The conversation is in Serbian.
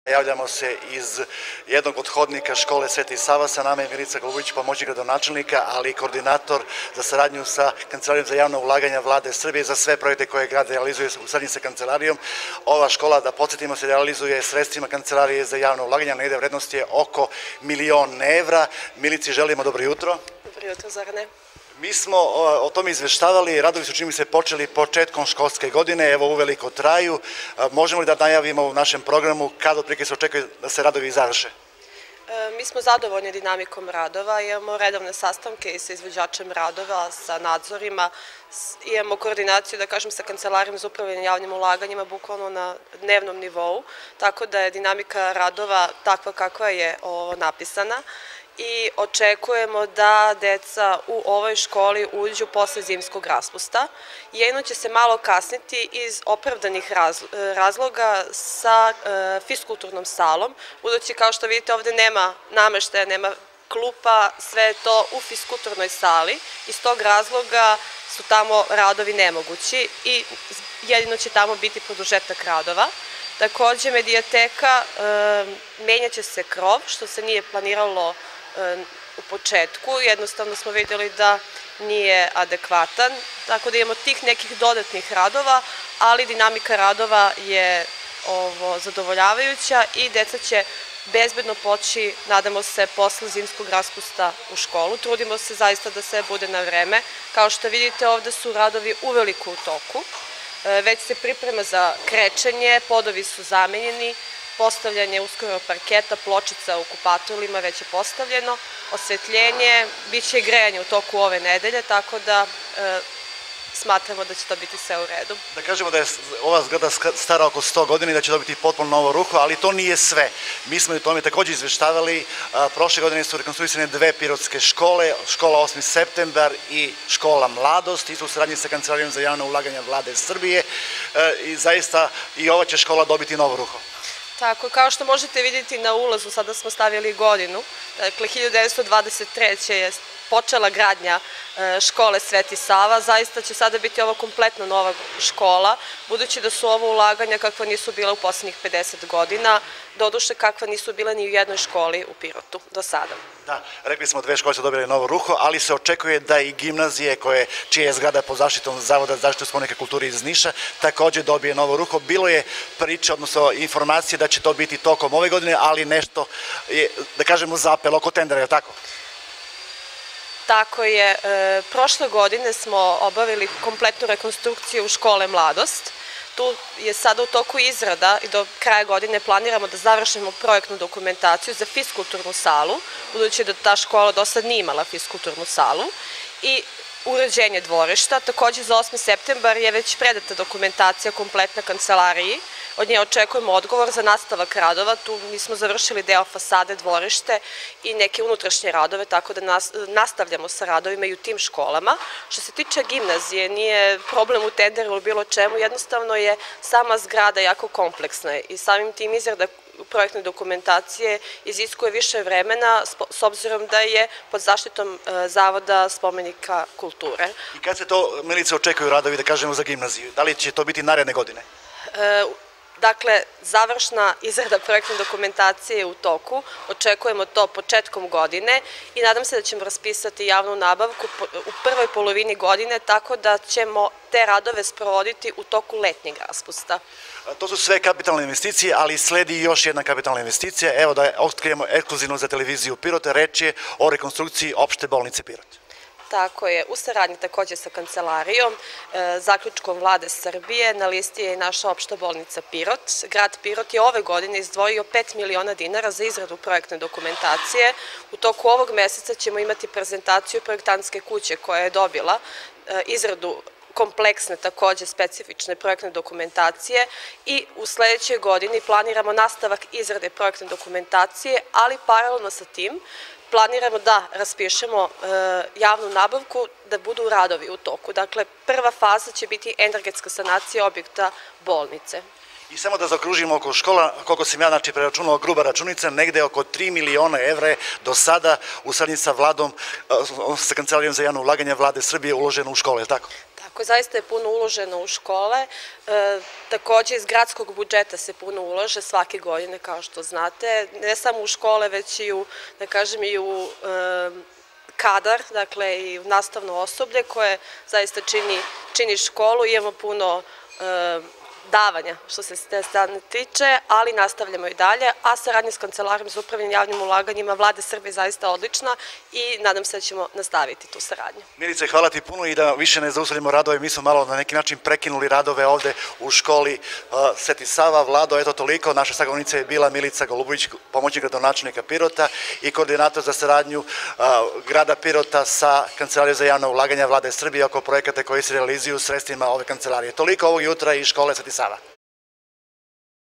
Javljamo se iz jednog od hodnika škole Sveti Sava, sa nama je Milica Golubović, pomoćnik gradonačelnika, ali i koordinator za saradnju sa Kancelarijom za javna ulaganja Vlade Srbije za sve projekte koje grad realizuje u saradnji sa Kancelarijom. Ova škola, da podsjetimo, se realizuje sredstvima Kancelarije za javna ulaganja, negde vrednost je oko 1.000.000 evra. Milici želimo dobro jutro. Dobro jutro, Zorane. Mi smo o tome izveštavali, radovi su čini mi se počeli početkom školske godine, evo uveliko traju. Možemo li da najavimo u našem programu kada otprilike se očekuje da se radovi završe? Mi smo zadovoljni dinamikom radova, imamo redovne sastanke i sa izvođačem radova, sa nadzorima, imamo koordinaciju, da kažem, sa Kancelarijom za upravljanje javnim ulaganjima bukvalno na dnevnom nivou, tako da je dinamika radova takva kakva je napisana i očekujemo da deca u ovoj školi uđu posle zimskog raspusta. Jedino će se malo kasniti iz opravdanih razloga sa fiskulturnom salom, budući kao što vidite ovde nema nameštaja, nema klupa, sve je to u fiskulturnoj sali. Iz tog razloga su tamo radovi nemogući i jedino će tamo biti produžetak radova. Takođe, medijateka, menjaće se krov, što se nije planiralo u početku, jednostavno smo vidjeli da nije adekvatan, tako da imamo tih nekih dodatnih radova, ali dinamika radova je zadovoljavajuća i deca će bezbedno poći, nadamo se, posle zimskog raspusta u školu. Trudimo se zaista da sve bude na vreme. Kao što vidite, ovde su radovi uveliko u toku. Već se priprema za krečenje, podovi su zamenjeni, postavljanje uskoro parketa, pločica u kupatorima već je postavljeno, osvetljenje, bit će i grejanje u toku ove nedelje, tako da smatramo da će to biti sve u redu. Da kažemo da je ova zgrada stara oko 100 godina i da će dobiti potpuno novo ruho, ali to nije sve. Mi smo i o tome takođe izveštavali, prošle godine su rekonstruisane dve pirotske škole, škola 8. septembar i škola Mladost, isto u saradnji sa Kancelarijom za javna ulaganja Vlade Srbije i zaista i ova će škola dobiti novo ruho. Tako, kao što možete vidjeti na ulazu, sada smo stavili godinu, dakle 1923. je počela gradnja škole Sveti Sava, zaista će sada biti ovo kompletno nova škola, budući da su ovo ulaganja kakva nisu bila u poslednjih 50 godina, doduše kakva nisu bila ni u jednoj školi u Pirotu do sada. Da, rekli smo dve škole su dobile novo ruho, ali se očekuje da i gimnazije čija je zgrada pod zaštitom Zavoda za zaštitu spomenika kulture iz Niša takođe dobije novo ruho. Bilo je priče, odnosno informacije da će to biti tokom ove godine, ali nešto je, da kažemo, zapelo oko tendera, je li tako? Tako je. Prošle godine smo obavili kompletnu rekonstrukciju škole Mladost. Tu je sada u toku izrada i do kraja godine planiramo da završimo projektnu dokumentaciju za fiskulturnu salu, budući da ta škola do sad nije imala fiskulturnu salu, i uređenje dvorišta. Takođe za 8. septembar je već predata dokumentacija kompletna Kancelariji. Od nje očekujemo odgovor za nastavak radova. Tu nismo završili deo fasade, dvorište i neke unutrašnje radove, tako da nastavljamo sa radovima i u tim školama. Što se tiče gimnazije, nije problem u tenderu ili bilo čemu, jednostavno je sama zgrada jako kompleksna i samim tim izrada projektne dokumentacije iziskuje više vremena s obzirom da je pod zaštitom Zavoda spomenika kulture. I kad se to, Milice, očekuju radovi, da kažemo, za gimnaziju? Da li će to biti naredne godine? Dakle, završna izrada projektne dokumentacije je u toku, očekujemo to početkom godine i nadam se da ćemo raspisati javnu nabavku u prvoj polovini godine, tako da ćemo te radove sprovoditi u toku letnjeg raspusta. To su sve kapitalne investicije, ali sledi još jedna kapitalna investicija. Evo da otkrijemo ekskluzivno za televiziju Pirot, reč je o rekonstrukciji opšte bolnice Pirot. Tako je, u saradnji takođe sa Kancelarijom, zaključkom Vlade Srbije, na listi je i naša opšta bolnica Pirot. Grad Pirot je ove godine izdvojio 5 miliona dinara za izradu projektne dokumentacije. U toku ovog meseca ćemo imati prezentaciju projektantske kuće koja je dobila izradu kompleksne, takođe specifične projektne dokumentacije i u sledećoj godini planiramo nastavak izrade projektne dokumentacije, ali paralelno sa tim planiramo da raspišemo javnu nabavku, da budu radovi u toku. Dakle, prva faza će biti energetska sanacija objekta bolnice. I samo da zaokružimo oko škola, koliko sam ja preračunao gruba računica, negde oko 3 miliona evra do sada u saradnji sa Vladom, sa Kancelarijom za javno ulaganje Vlade Srbije uloženo u škole, je li tako? Tako Tako zaista je puno uloženo u škole. Takođe iz gradskog budžeta se puno ulaže svake godine, kao što znate, ne samo u škole, već i u, da kažem, i u kadar, dakle i u nastavno osoblje koje zaista čini školu. Imamo puno davanja što se te strane tiče, ali nastavljamo i dalje, a saradnja s Kancelarijom za upravljanje javnim ulaganjima Vlade Srbije je zaista odlična i nadam se da ćemo nastaviti tu saradnju. Milice, hvala ti puno i da više ne zaustavljamo radove, mi smo malo na neki način prekinuli radove ovde u školi Sveti Sava. Vlado, eto toliko, naša sagovornica je bila Milica Golubović, pomoćnik gradonačelnika Pirota i koordinator za saradnju grada Pirota sa Kancelarijom za javna ulaganja Vlade Srbije oko projekata koji se realizuju sredstvima ove kancelarije. Toliko ovog jutra iz škole Sveti Sava.